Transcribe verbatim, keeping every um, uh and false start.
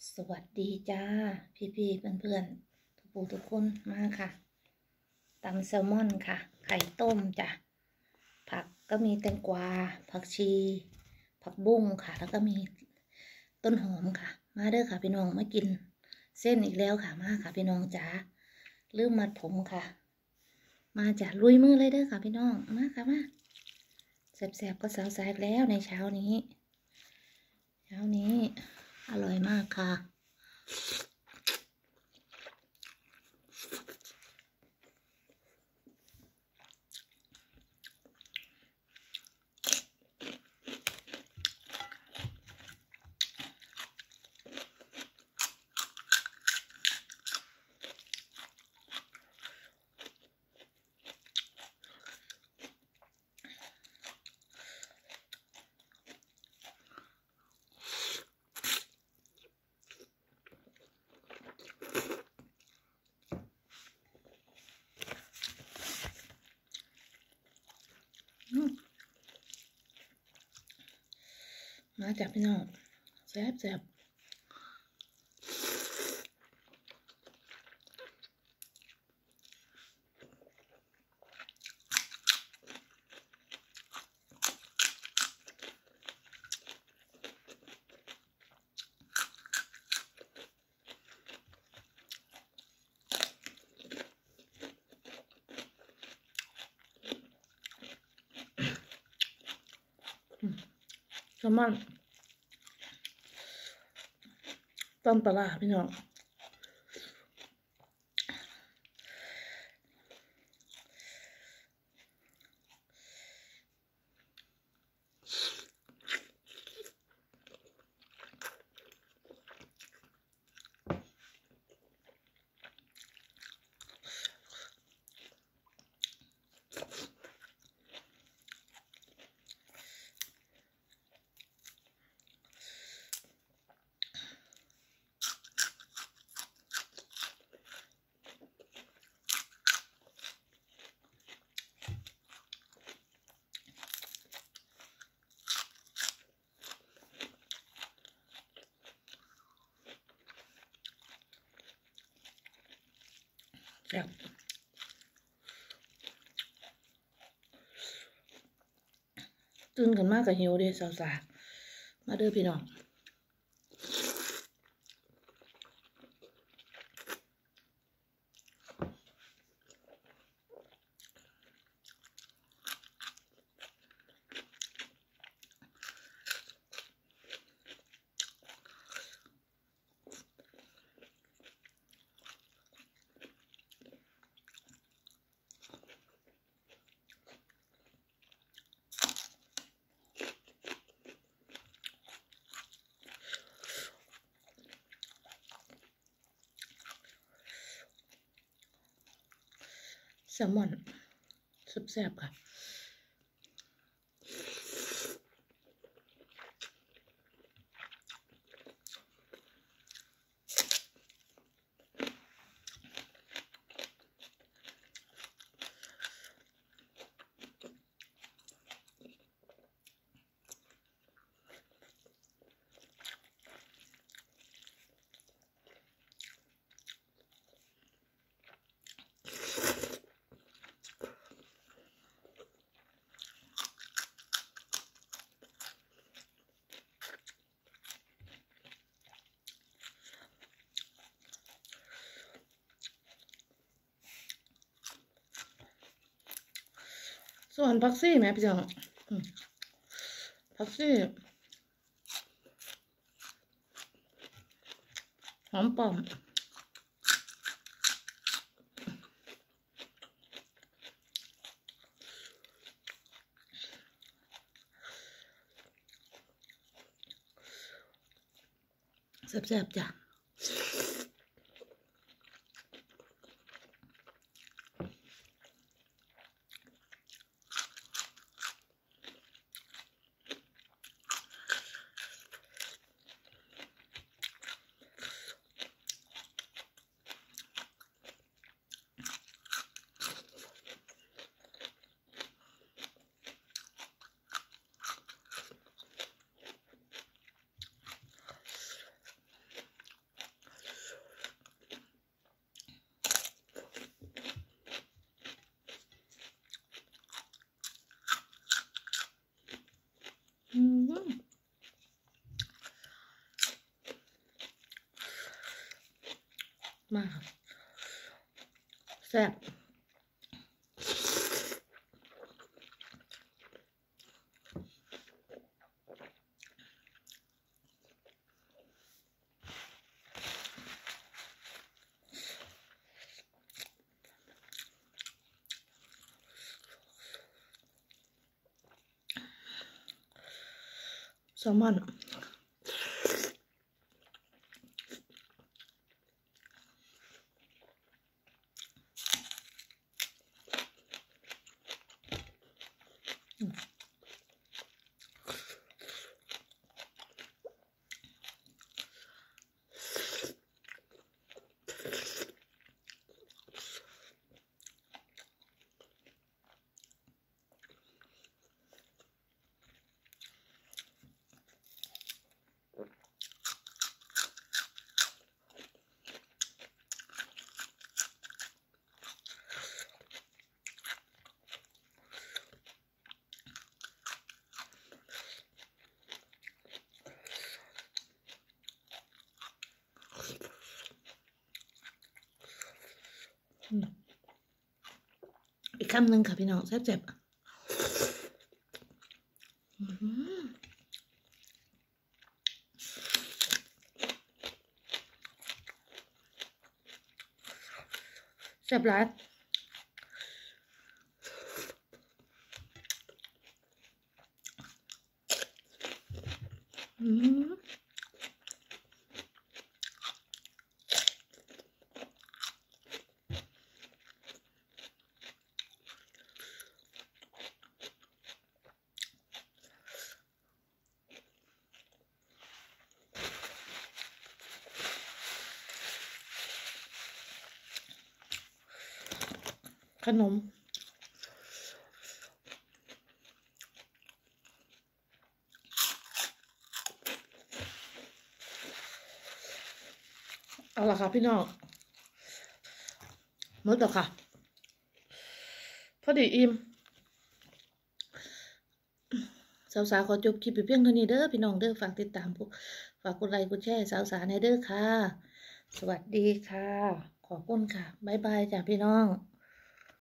สวัสดีจ้าพี่ๆเพื่อนๆทุกผู้ทุกคนมาค่ะตำแซลมอนค่ะไข่ต้มจ้ะผักก็มีแตงกวาผักชีผักบุ้งค่ะแล้วก็มีต้นหอมค่ะมาเด้อค่ะพี่น้องมากินเส้นอีกแล้วค่ะมาค่ะพี่น้องจ๋าลืมมัดผมค่ะมาจ้ะลุยมือเลยเด้อค่ะพี่น้องมาค่ะมาแซ่บๆก็สาวๆแล้วในเช้านี้เช้านี้อร่อยมากค่ะมาจากพี่น้องแซ่บแซ่บแซลมอนต้มปลาพี่น้องแซ่บตื่นกันมากกับหิวเด้สาวๆมาเด้อพี่น้องแซลมอนแซ่บๆค่ะส่วนผักซี่แม่พี่น้องผักซี่หอมป้อมแซ่บๆจ้ะมากครับแซ่บแซลมอนอีกคำหนึ่งค่ะพี่น้องแซ่บๆแซ่บร้านอืมขนมเอาละค่ะพี่น้องหมดแล้วค่ะพอดีอิ่มสาวสาวขอจบคลิปไปเพียงเท่านี้เด้อพี่น้องเด้อฝากติดตามพวกฝากกดไลค์กดแชร์สาวสาวในเด้อค่ะสวัสดีค่ะขอบคุณค่ะบ๊ายบายจ้ะพี่น้อง